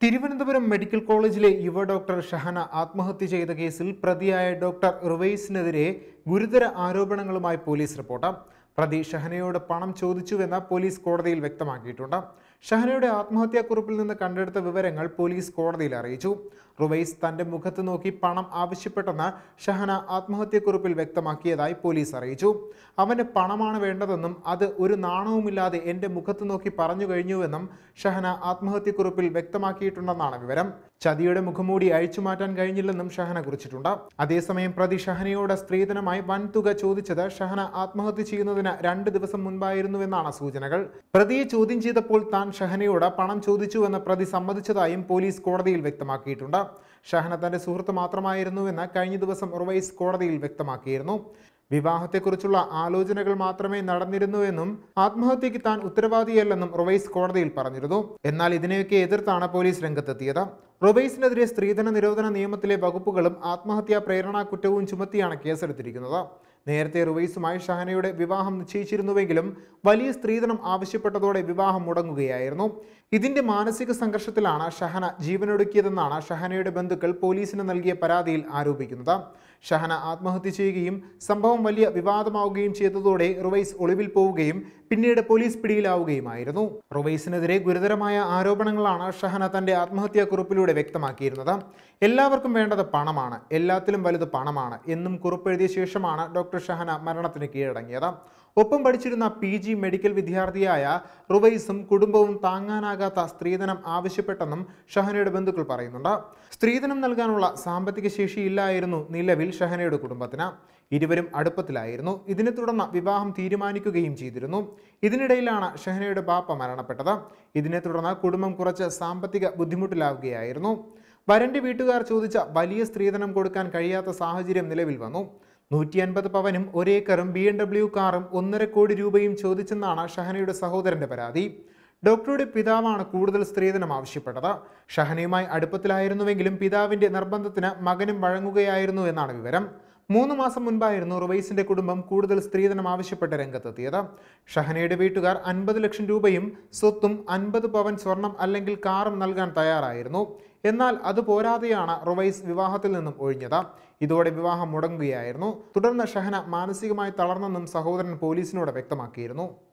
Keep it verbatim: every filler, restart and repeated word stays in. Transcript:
Thiruvananthapuram medical കോളേജിലെ യുവ doctor Shahana ആത്മഹത്യ ചെയ്ത കേസിൽ പ്രതിയായ ഡോക്ടർ റുവൈസിനെതിരെ ഗുരുതര ആരോപണങ്ങളുമായി പോലീസ് റിപ്പോർട്ട്. പ്രതി ഷഹനയോട് പണം ചോദിച്ചുവെന്ന് പോലീസ് കോടതിയിൽ വ്യക്തമാക്കിയിട്ടുണ്ട്. ഷഹനയുടെ ആത്മഹത്യാക്കുറിപ്പിൽ നിന്ന് കണ്ടെടുത്ത വിവരങ്ങൾ പോലീസ് കോടതിയിൽ അറിയിച്ചു. റുവൈസ് തന്റെ മുഖത്ത് നോക്കി പണം ആവശ്യപ്പെട്ടെന്ന് ഷഹന ആത്മഹത്യാക്കുറിപ്പിൽ വ്യക്തമാക്കിയതായി പോലീസ് അറിയിച്ചു. അവന് പണമാണ് വേണ്ടതെന്നും അത് ഒരു നാണവുമില്ലാതെ എന്റെ മുഖത്ത് നോക്കി പറഞ്ഞു കഴിഞ്ഞുവെന്നും ഷഹന ആത്മഹത്യാക്കുറിപ്പിൽ വ്യക്തമാക്കിയിട്ടുണ്ടെന്നാണ് വിവരം. ചതിയുടെ മുഖംമൂടി അഴിച്ചുമാറ്റാൻ കഴിഞ്ഞില്ലെന്നും ഷഹന കുറിച്ചിട്ടുണ്ട്. അതേസമയം പ്രതി ഷഹനയോട് സ്ത്രീധനമായി വൻതുക ചോദിച്ചത് ഷഹന ആത്മഹത്യ ചെയ്യുന്നതിന് രണ്ട് ദിവസം മുൻപായിരുന്നുവെന്നാണ് സൂചനകൾ. പ്രതിയെ ചോദ്യം ചെയ്തപ്പോൾ താൻ ഷഹനയോട് പണം ചോദിച്ചുവെന്ന് പ്രതി സമ്മതിച്ചതായും പോലീസ് കോടതിയിൽ വ്യക്തമാക്കിയിട്ടുണ്ട്. ഷഹന തന്റെ സുഹൃത്ത് മാത്രമായിരുന്നുവെന്ന് കഴിഞ്ഞ ദിവസം റുവൈസ് കോടതിയിൽ വ്യക്തമാക്കിയിരുന്നു. വിവാഹത്തെക്കുറിച്ചുള്ള ആലോചനകൾ മാത്രമേ നടന്നിരുന്നുവെന്നും ആത്മഹത്യക്ക് താൻ ഉത്തരവാദിയല്ലെന്നും റുവൈസ് കോടതിയിൽ പറഞ്ഞിരുന്നു. എന്നാൽ ഇതിനെയൊക്കെ എതിർത്താണ് പോലീസ് രംഗത്തെത്തിയത്. റുവൈസിനെതിരെ സ്ത്രീധന നിരോധന നിയമത്തിലെ വകുപ്പുകളും ആത്മഹത്യാ പ്രേരണാ കുറ്റവും ചുമത്തിയാണ് കേസെടുത്തിരിക്കുന്നത്. നേരത്തെ റുവൈസുമായി ഷഹനയുടെ വിവാഹം നിശ്ചയിച്ചിരുന്നുവെങ്കിലും വലിയ സ്ത്രീധനം ആവശ്യപ്പെട്ടതോടെ വിവാഹം മുടങ്ങുകയായിരുന്നു. ഇതിന്റെ മാനസിക സംഘർഷത്തിലാണ് ഷഹന ജീവനൊടുക്കിയതെന്നാണ് ഷഹനയുടെ ബന്ധുക്കൾ പോലീസിന് നൽകിയ പരാതിയിൽ ആരോപിക്കുന്നത്. ഷഹന ആത്മഹത്യ ചെയ്യുകയും സംഭവം വലിയ വിവാദമാവുകയും ചെയ്തതോടെ റുവൈസ് ഒളിവിൽ പോവുകയും പിന്നീട് പോലീസ് പിടിയിലാവുകയുമായിരുന്നു. റുവൈസിനെതിരെ ഗുരുതരമായ ആരോപണങ്ങളാണ് ഷഹന തന്റെ ആത്മഹത്യാക്കുറിപ്പിലൂടെ വ്യക്തമാക്കിയിരുന്നത്. എല്ലാവർക്കും വേണ്ടത് പണമാണ്, എല്ലാത്തിലും വലുത് പണമാണ് എന്നും കുറിപ്പെഴുതിയ ശേഷമാണ് ഡോക്ടർ ഷഹന മരണത്തിന് കീഴടങ്ങിയത്. ഒപ്പം പഠിച്ചിരുന്ന പി ജി മെഡിക്കൽ വിദ്യാർത്ഥിയായ റുവൈസും കുടുംബവും താങ്ങാനാകാത്ത സ്ത്രീധനം ആവശ്യപ്പെട്ടെന്നും ഷഹനയുടെ ബന്ധുക്കൾ പറയുന്നുണ്ട്. സ്ത്രീധനം നൽകാനുള്ള സാമ്പത്തിക ശേഷിയില്ലായിരുന്നു നിലവിൽ ഷഹനയുടെ കുടുംബത്തിന്. ഇരുവരും അടുപ്പത്തിലായിരുന്നു. ഇതിനെ തുടർന്ന് വിവാഹം തീരുമാനിക്കുകയും ചെയ്തിരുന്നു. ഇതിനിടയിലാണ് ഷഹനയുടെ ബാപ്പ മരണപ്പെട്ടത്. ഇതിനെ തുടർന്ന് കുടുംബം കുറച്ച് സാമ്പത്തിക ബുദ്ധിമുട്ടിലാവുകയായിരുന്നു. വരന്റെ വീട്ടുകാർ ചോദിച്ച വലിയ സ്ത്രീധനം കൊടുക്കാൻ കഴിയാത്ത സാഹചര്യം നിലവിൽ വന്നു. നൂറ്റി അൻപത് പവനും ഒരേക്കറും ബി എം ഡബ്ല്യു കാറും ഒന്നര കോടി രൂപയും ചോദിച്ചെന്നാണ് ഷഹനയുടെ സഹോദരന്റെ പരാതി. ഡോക്ടറുടെ പിതാവാണ് കൂടുതൽ സ്ത്രീധനം ആവശ്യപ്പെട്ടത്. ഷഹനയുമായി അടുപ്പത്തിലായിരുന്നുവെങ്കിലും പിതാവിന്റെ നിർബന്ധത്തിന് മകനും വഴങ്ങുകയായിരുന്നു എന്നാണ് വിവരം. മൂന്ന് മാസം മുൻപായിരുന്നു റുവൈസിന്റെ കുടുംബം കൂടുതൽ സ്ത്രീധനം ആവശ്യപ്പെട്ട് രംഗത്തെത്തിയത്. ഷഹനയുടെ വീട്ടുകാർ അൻപത് ലക്ഷം രൂപയും സ്വത്തും അൻപത് പവൻ സ്വർണം അല്ലെങ്കിൽ കാറും നൽകാൻ തയ്യാറായിരുന്നു. എന്നാൽ അത് പോരാതെയാണ് റുവൈസ് വിവാഹത്തിൽ നിന്നും ഒഴിഞ്ഞത്. ഇതോടെ വിവാഹം മുടങ്ങുകയായിരുന്നു. തുടർന്ന് ഷഹന മാനസികമായി തളർന്നെന്നും സഹോദരൻ പോലീസിനോട് വ്യക്തമാക്കിയിരുന്നു.